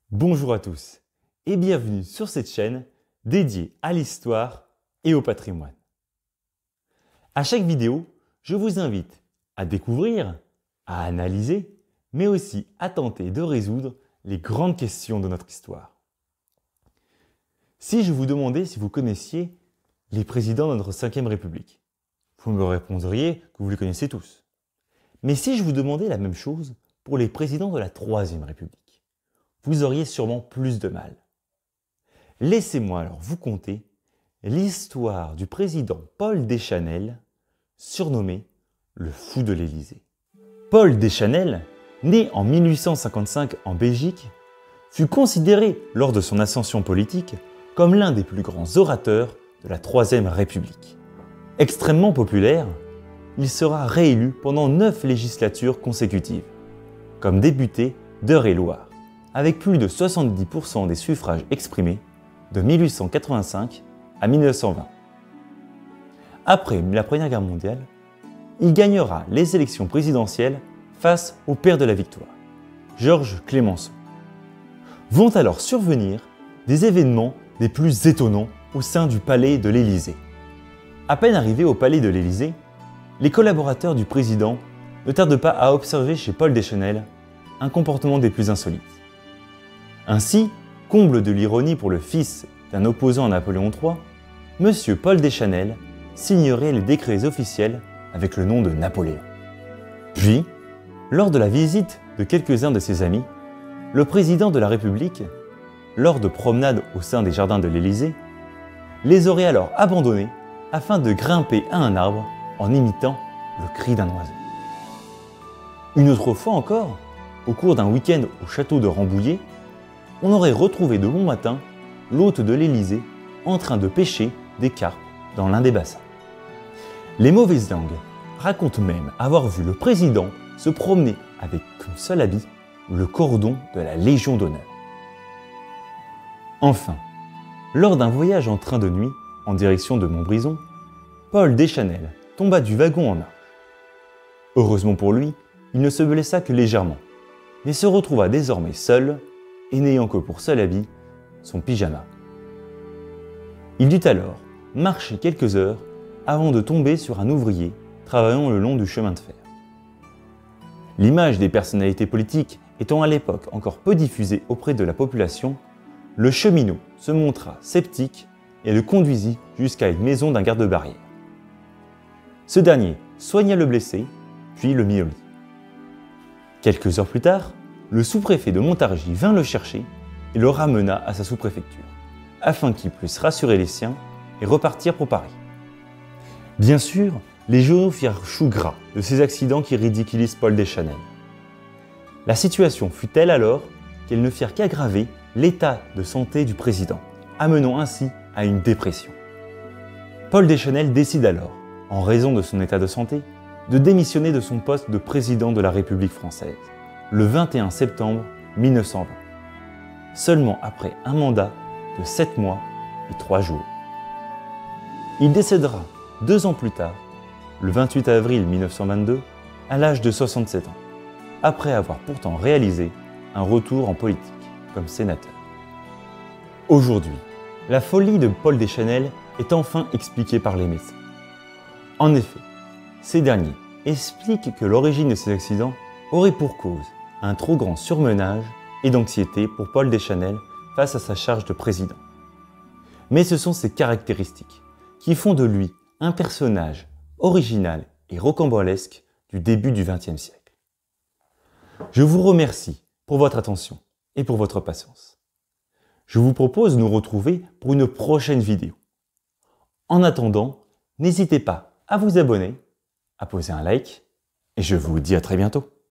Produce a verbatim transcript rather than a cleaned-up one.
Bonjour à tous et bienvenue sur cette chaîne dédiée à l'histoire et au patrimoine. À chaque vidéo, je vous invite à découvrir, à analyser, mais aussi à tenter de résoudre les grandes questions de notre histoire. Si je vous demandais si vous connaissiez les présidents de notre cinquième République, vous me répondriez que vous les connaissez tous. Mais si je vous demandais la même chose pour les présidents de la troisième République, vous auriez sûrement plus de mal. Laissez-moi alors vous conter l'histoire du président Paul Deschanel, surnommé le Fou de l'Élysée. Paul Deschanel, né en mille huit cent cinquante-cinq en Belgique, fut considéré lors de son ascension politique comme l'un des plus grands orateurs de la troisième République. Extrêmement populaire, il sera réélu pendant neuf législatures consécutives, comme député d'Eure-et-Loir, avec plus de soixante-dix pour cent des suffrages exprimés de mille huit cent quatre-vingt-cinq à mille neuf cent vingt. Après la Première Guerre mondiale, il gagnera les élections présidentielles face au père de la victoire, Georges Clemenceau. Vont alors survenir des événements des plus étonnants au sein du palais de l'Élysée. À peine arrivés au palais de l'Élysée, les collaborateurs du président ne tardent pas à observer chez Paul Deschanel un comportement des plus insolites. Ainsi, comble de l'ironie pour le fils d'un opposant à Napoléon trois, M. Paul Deschanel signerait les décrets officiels avec le nom de Napoléon. Puis, lors de la visite de quelques-uns de ses amis, le président de la République, lors de promenades au sein des jardins de l'Élysée, les aurait alors abandonnés afin de grimper à un arbre en imitant le cri d'un oiseau. Une autre fois encore, au cours d'un week-end au château de Rambouillet, on aurait retrouvé de bon matin l'hôte de l'Élysée en train de pêcher des carpes dans l'un des bassins. Les mauvaises langues racontent même avoir vu le président se promener avec comme seul habit le cordon de la Légion d'honneur. Enfin, lors d'un voyage en train de nuit en direction de Montbrison, Paul Deschanel tomba du wagon en marche. Heureusement pour lui, il ne se blessa que légèrement, mais se retrouva désormais seul et n'ayant que pour seul habit son pyjama. Il dut alors marcher quelques heures avant de tomber sur un ouvrier travaillant le long du chemin de fer. L'image des personnalités politiques étant à l'époque encore peu diffusée auprès de la population, le cheminot se montra sceptique et le conduisit jusqu'à une maison d'un garde-barrière. Ce dernier soigna le blessé, puis le mit au lit. Quelques heures plus tard, le sous-préfet de Montargis vint le chercher et le ramena à sa sous-préfecture, afin qu'il puisse rassurer les siens et repartir pour Paris. Bien sûr, les journaux firent chou gras de ces accidents qui ridiculisent Paul Deschanel. La situation fut telle alors qu'elles ne firent qu'aggraver l'état de santé du président, amenant ainsi à une dépression. Paul Deschanel décide alors, en raison de son état de santé, de démissionner de son poste de président de la République française, le vingt et un septembre mille neuf cent vingt, seulement après un mandat de sept mois et trois jours. Il décédera deux ans plus tard, le vingt-huit avril mille neuf cent vingt-deux, à l'âge de soixante-sept ans, après avoir pourtant réalisé un retour en politique comme sénateur. Aujourd'hui, la folie de Paul Deschanel est enfin expliquée par les médecins. En effet, ces derniers expliquent que l'origine de ces accidents aurait pour cause un trop grand surmenage et d'anxiété pour Paul Deschanel face à sa charge de président. Mais ce sont ces caractéristiques qui font de lui un personnage original et rocambolesque du début du vingtième siècle. Je vous remercie pour votre attention et pour votre patience. Je vous propose de nous retrouver pour une prochaine vidéo. En attendant, n'hésitez pas à vous abonner, à poser un like, et je vous dis à très bientôt.